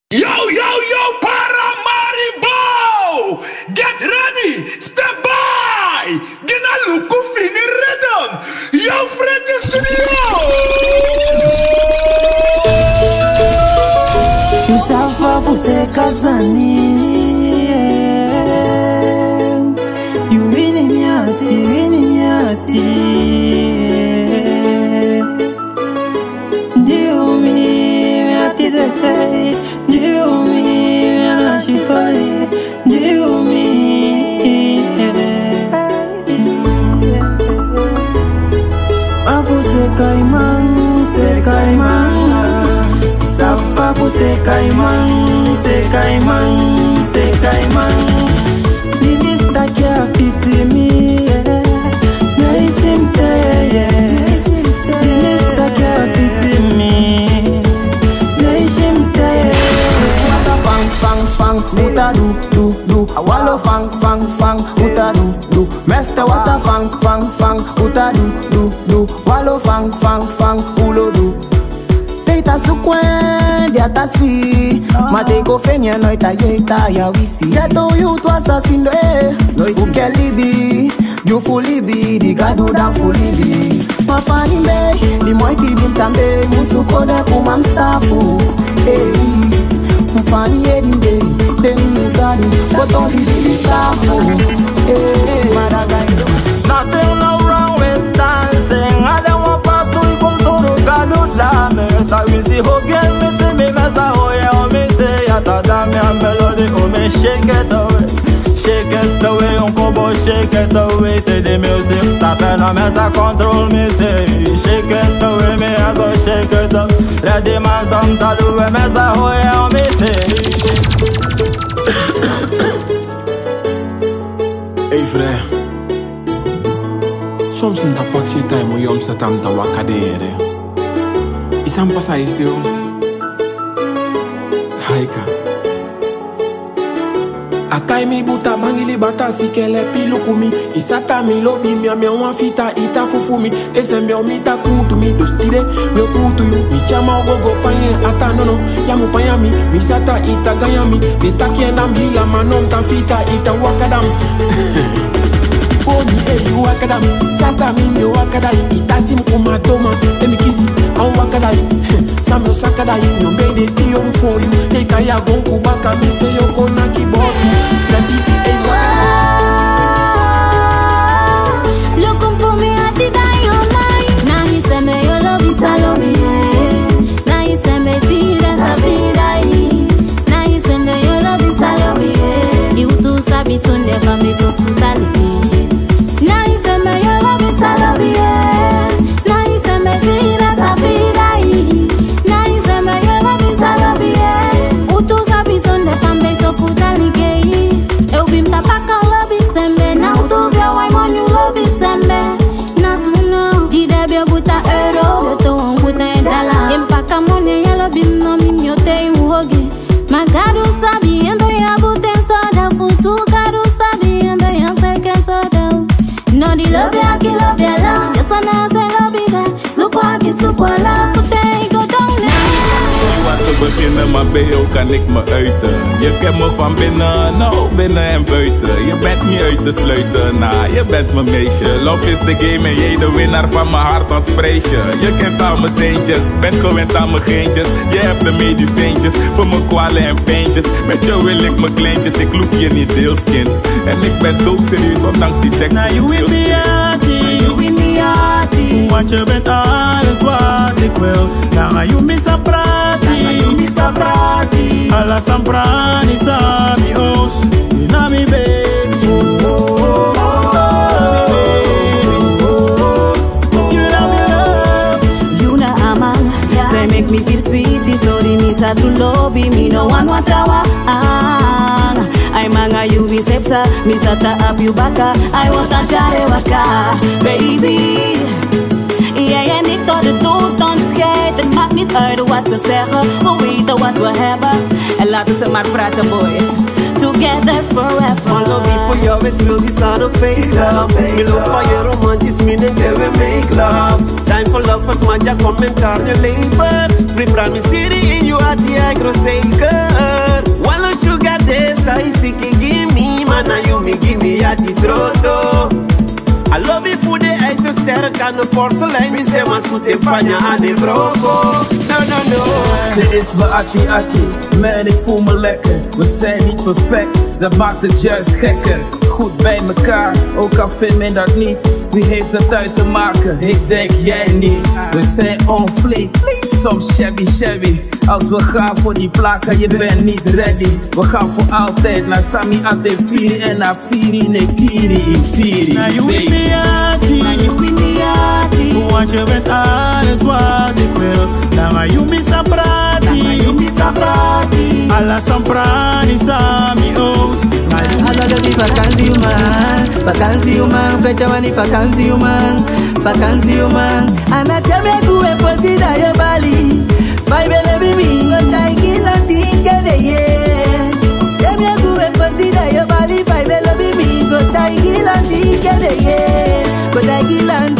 Yo, Paramaribo! Get ready! Step by! Gina Luku Fini Rhythm! Yo, French Studio! Isafa você casani. You wini miati. Dio mi miati de te. Dio mi la chicole. Dio mi. Ma você caimán. Safa você caimán. Dinista que afitimi. Naisimte. Dinista que afitimi. Naisimte. Wata fang, uta du. Awalo fang, uta du. Meste wata fang, uta du. Walo fang, ulo du. Teita sukwen, diata si. Mateko fenya noita yeta ya wifi. Geto you to assassin uke libi. You fully be, di gadu dan fully be. Mafani me, di moiti dim tambe. Musuko de kumam stafu. Hey, mfani edimbe. Demi you gadu, boton di stafu. Hey, madagai. Nothing no wrong with dancing. I don't want part to equal to the gadu dame. I will see who get me to me mesa oye o me say yata dame a melody o me shake it away. Shake it away, on kobo shake it away. To the music, tap and a mesa control me say. Shake it away, me I go shake it up. Ready man some to do a mesa oye o me say. Hey frère, soms in dat pak zit hij moet om zet aan te wakaderen. Is aan pas hij stil. Haika. Akai mi buta bangili bata si kele pilu kumi. Isata mi lobi mi amia wafita ita fufumi. Esembe omita kutu mi dostire mi kutu yu. Mi chama ogogo panye ata nono. Yamu panyami mi sata ita gayami. De takienda mbila manom tafita ita wakadam. Omi eyu wakadam. Sata mi wakadai. Ita sim kumatoma. Temi kisi an wakadai. Samuel sakadai. Nyombe de tiyom for you. Teka ya gonku baka mi se yoko na kibotu. Scrappy eyu Looking for me at the dynamite. Now he say me your love is a love. Now he say me feel as a feel. Now he say me your love is a love. You too sabi so never me so frugality. Now he say me your love is a love. Now he say me feel as a feel. Now he say me your love is a love. You too sabi so never me so frugality. Eu vim tapaka love sembe. Now to be why money love sembe. Now to know di debia buta euro. Eu tô buta dala. Empaka money yellow bim no min yo te uhoge. Magadu sabi endo ya buten soda. Futu gadu sabi endo ya seken soda. No di love ya ki love ya la. Yesa na se love ya. Sukwa ki sukwa la. Fute go down Wat te beginnen, maar bij jou kan ik me uiten. Je kent me van binnen, nou binnen en buiten. Je bent niet uit te sluiten, nah, je bent mijn meisje. Love is the game en jij de winnaar van mijn hart als prijsje. Je kent al mijn seentjes, bent gewend aan mijn geentjes. Je hebt de medicijntjes voor mijn kwalen en pijntjes. Met jou wil ik mijn kleintjes, ik loef je niet deels kind. En ik ben doodserieus, ondanks die tekst. Now you with me ati, want je bent alles wat ik wil. Now you miss a prati, alla samprani sami os. You know me baby, You know aman, say make me feel sweet. This sorry me sa to lobby me no one watawa. I manga you be sepsa, me sata up you baka. I want a jare waka, baby. Ja, en ik tot de toestand scheid. Het maakt niet uit wat ze zeggen. We weten wat we hebben. En laten ze maar praten, boy. Together forever. My love for jou is real, it's not a fake love. Me love for je romantisch, me and we make love. Time for lovers, maar ja, commentaar je leven. Prepara me city in you at the agro zeker. porselein. Mi se ma soete panja aan de broko. No. Ze is mijn atti, man ik voel me lekker. We zijn niet perfect, dat maakt het juist gekker. Goed bij elkaar, ook al vind men dat niet. Wie heeft het uit te maken? Ik denk jij niet. We zijn on fleek, soms shabby. Als we gaan voor die plakken, je bent niet ready. We gaan voor altijd naar Sami Ate Firi en naar Firi Nekiri Intiri. Na you with me ati, want je bent alles wat ik wil. Na you mi sabrati, alla samprani sami oos. Alla de vakantie man, fecha wani vakantie man. Ana teme kuwe posi da yo Bali. Vai bele bimi go taiki lanti kede ye. Teme kuwe posi da yo Bali. Vai bele bimi go taiki lanti kede ye. Go taiki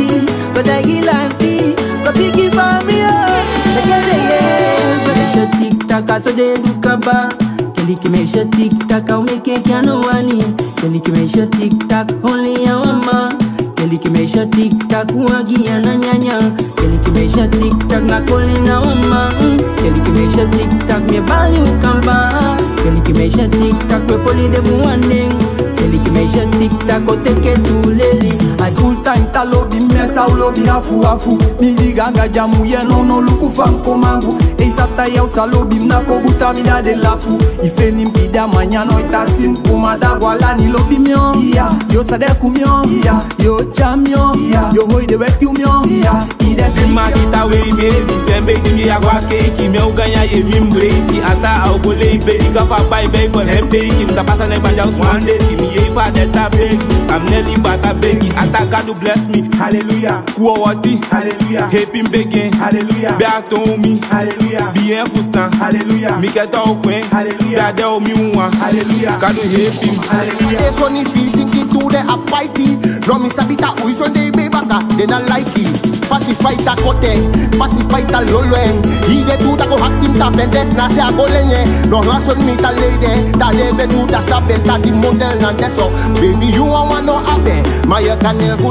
lanti, go piki fami oh, kede ye. Go de tik tak aso de dukaba. Kelly ki me she tik tak, how me ke no wani. Kelly ki me she tik tak, only a mama. Kelly ki me she tik tak, wagi na nyanya. Kelly ki me she tik tak, na koli na mama. Kelly ki me she tik tak, me bali ukamba. Kelly ki me she tik tak, we poli de buanding. Kelly ki me she tik tak, o teke tu leli. I full time ta lobby mesa u lobby afu. Mi liganga jamu ye no luku fanko mangu. Eisata ya usa lobby mnako buta mina de lafu. Ife nimpida manyano itasin kumada wala ni lobby myon. Yo sadeku myon, yo chamyon, yo hoi de wetu myon. Sima kita we me Fembe di mi agwa keki Me uganya ye mimbreti Ata au kule iberi Gafa bai bebo hempeki Mta pasa ne banja uswande Kimi ye ifa deta begi I'm Nelly bata begi Ata God to bless me Hallelujah Kuwa wati Hallelujah Happy begin Hallelujah Be atomi Hallelujah Bien fustan Hallelujah Mi keta okwen Hallelujah Be ade omi unwa Hallelujah God to happy Hallelujah This one is fishing to the apaiti. No mi sabita uiso de bebaka. They not like it. Pacifaita kote, pacifaita lolwe. Ige tuta ko haksim tapende na se agolenye. No rason mi ta lady, ta lebe tuta tapenta di model na deso. Baby you want no abe, my canel go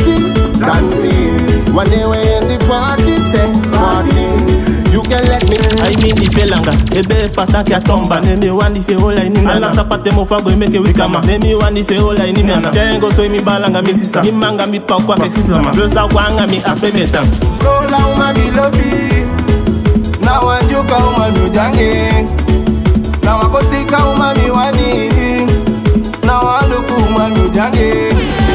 dancing. When they were in the party, say party. You can let me. I mean the felanga, ebe pataki atomba. Nemi wandi fe hola ini mana. Ala sapate mo fago imeke wikama. Nemi wandi fe hola ini mana. Tengo so imi balanga mi sisa. Imanga mi pa kwa sisa ma. Rosa kwanga mi apemeta. So la uma mi lobi. Na wanjuka uma mi ujange. Na wakotika uma mi wani. Na waluku uma mi ujange.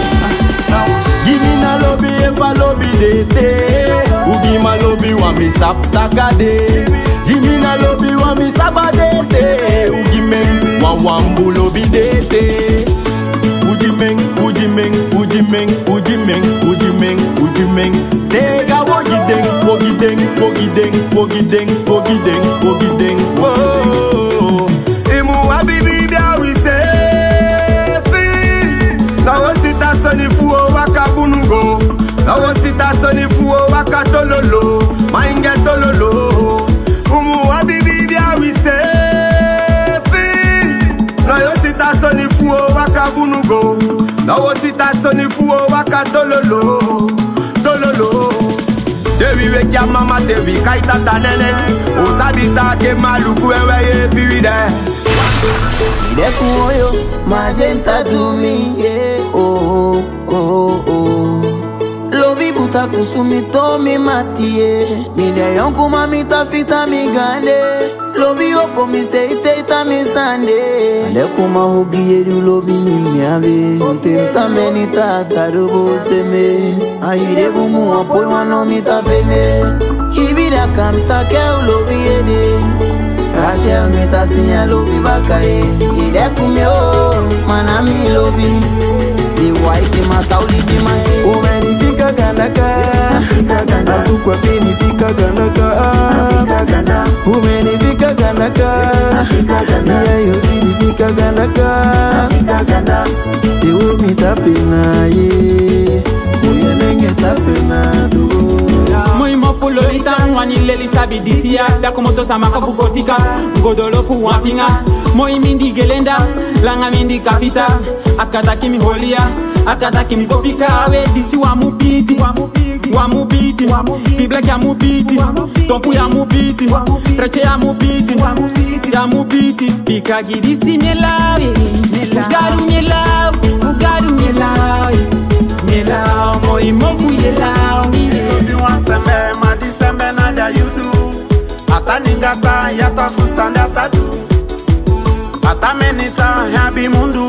Gimi na lobi efa lobi dete. Ugi ma lobi wa mi sap takade. Gimi na lobi wa mi sabadete. Ugi men wa wambu lobi dete. Ugi men, ugi men, ugi men, ugi men, ugi men, ugi men. Tega wogi deng, wogi deng, wogi deng, wogi deng, wogi deng, wogi deng. Whoa. Imu abibi bia we say fi. Na wasita soni fuo wakabunugo. Na wasita soni fuo wakatololo. Mainge tololo. Umu abibi bia we say fi. Na wasita soni fuo wakabunugo. Na wasita soni fuo wakatololo. Tololo. Devi wekia mama devi kaita tanene. Osabita ke maluku ewe ye piride. Ideku oyo magenta dumi yeah. Oh oh oh. Lobi buta kusumi to mi matie. Mide yonku mami tafita mi gande. Lobi opo mi se ita mi sande. Ideku mahugi yedu lobi mi miabe. Sonte mtameni tatarubo seme. Ahide bumu apoi wano mi tafene. Ibida kamta ke ulobi yede. Rachel meta sinya lobi bakaye. Ideku me o manami lobi. The white ma sauli di masi. Umenifika gandaka. Asukwa finifika gandaka. Umenifika gandaka. Iya yodifika gandaka. Ewo mitapena ye. Uyenenge tapena do. Moi mo fulo itan wani leli isabi disia da komoto samaka bukotika ngodolo fu wafinga moi mindi gelenda langa mindi kafita akata kimi holia akata kimi kofika we disi wa mubiti fi black ya mubiti tompu ya mubiti treche ya mubiti pika gidisi mielawe ugaru mielawe moi mofu yelawe ma disembe na da yudu ata ningata yata fustande ata du ata menita habi mundu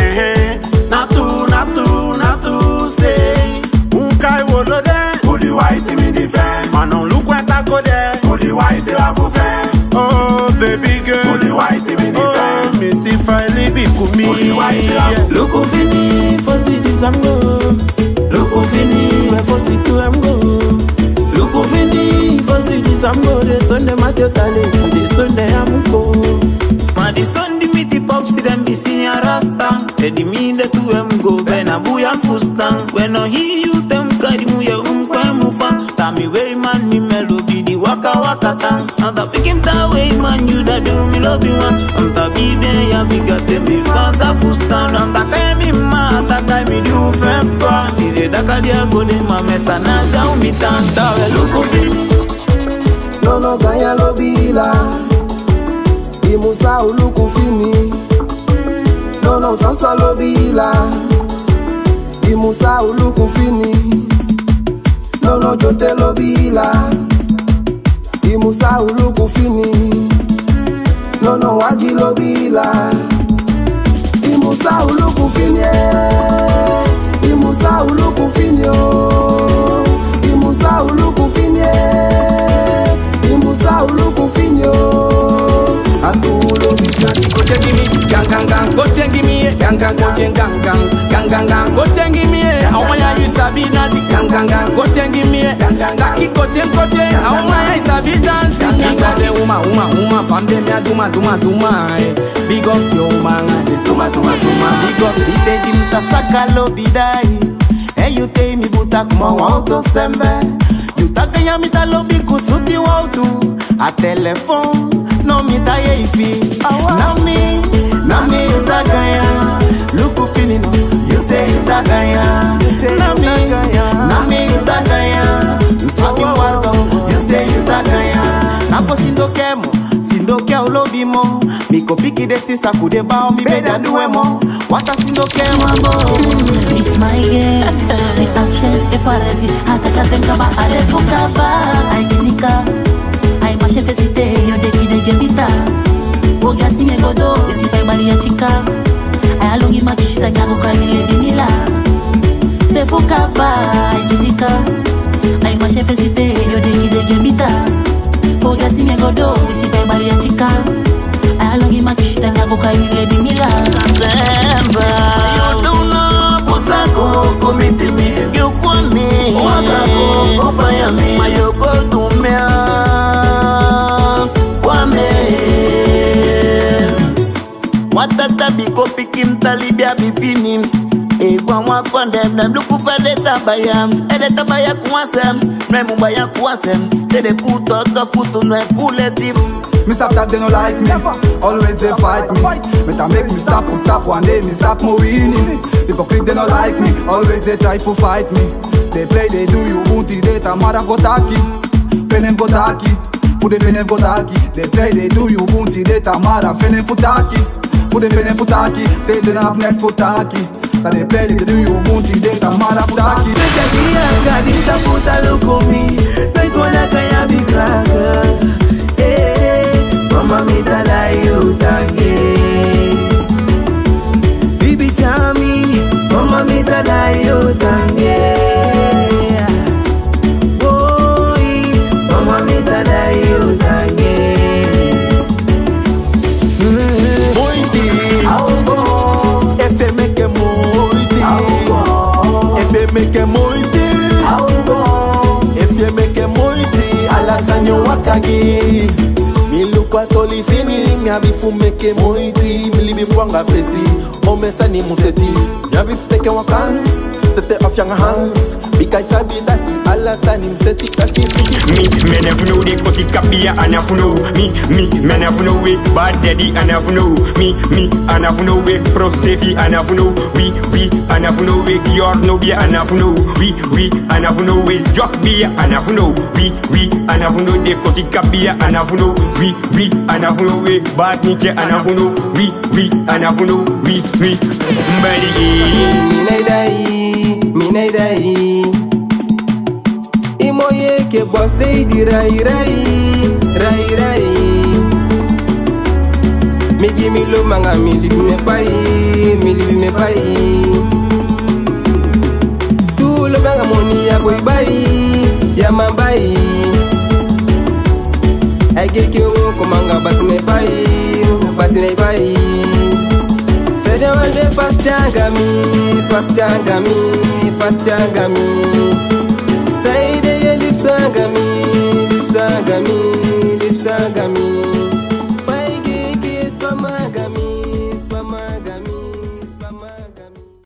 natu say unkai wolode udi white mi di fan manon lukweta kode udi white la fu fan oh baby girl udi white mi di fan mi si faili bi kumi udi white la luku fini fosi disamgo luku fini fosi tu amgo luku fini fosi disamgo de sonde matotale de sonde amuko ma di sondi miti pop si dem bisi ya rasta e di minde tu emgo bena buya fustan when no hear you them kadi mu ya kwa mufa tami way man mi melody di waka tan anta pikim ta way man you da do mi love you anta bibe ya biga te mi fanta fustan anta kai mi ma anta kai mi du fempa dire da kadia go de ma mesa na za umitan da luku fini no ganya lobila imusa uluku fini no sasa lobila imusa uluku fini no jote lobila imusa uluku fini no wagi lobila imusa uluku fini imusa uluku fini imusa uluku fini imusa uluku fini atulo bisani go gang go give me gang go give me how my you sabi nazi gang go give me taki go how my sabi dance de uma fambe me duma big up your man duma big up ite dimta sakalo bidai you tell me buta kuma auto sembe you takanya mitalo bikusuti wautu a telephone no mitaye ifi nami utagaya luku fini no you say utagaya nami utagaya msabi wardo you say utagaya nako sindokia ulobimo miko piki de sisa kudeba mi beda duemo wata sindokia mambo it's my game the action if I ready ataka tenka ba arefuka ba aigenika ai machefesite yo de kide gebita Oga singe godo, isi fai bali ya chika Ayalongi makishita nyago kalile binila Tefuka ba, ikitika Ay mashefe site, yode kide gebita Oga singe godo, isi fai bali ya chika Ayalongi makishita nyago kalile binila Remember Yodono, posako, komitimi Yokwami, wakako, kopayami Mayoko tumea Kwame Watata biko pikim talibia bifini Ewa wakwandem Dem luku pade tabayam Ede tabaya kuwasem Nwe mubaya kuwasem Ede puto tofutu nwe puletip Me stop that they don't like me Always they fight me Me ta make me stop one day me stop me winning Hypocrite they don't like me Always they try to fight me They play they do you bunti they tamara gotaki Penem gotaki Fude penem gotaki They play they do you bunti they tamara penem futaki Fude penem futaki They don't have next futaki But they play they do you bunti they tamara futaki Mechakia kadita puta lukumi Naitwana kaya bikraga Mama mitala yutange Bibi chami Mama mitala yutange Boy Mama mitala yutange Moiti Efe meke moiti Efe meke moiti Efe meke moiti Alasanyo wakagi Milukwa toli fini, miabifu meke moiti Milibi mwanga fesi, omesa ni museti Miabifu teke wakans, sete of yang hands Bika isabi dati Alasani mseti kaki. Me never know they cut it kapia and I know me never know it bad daddy and I know me and I know it pro safety and I know we and I know it your no be and I know we and I know it jock be and I know we and I know they cut it kapia and I know we and I know it bad niche and I know we and I know we me nay dai Imoye ke boss day di rai Me give me lo manga me live me pai Tu lo manga money ya boy bai ya man bai I get you ko manga bas me pai Say they want the fast changa me Say they live sanga me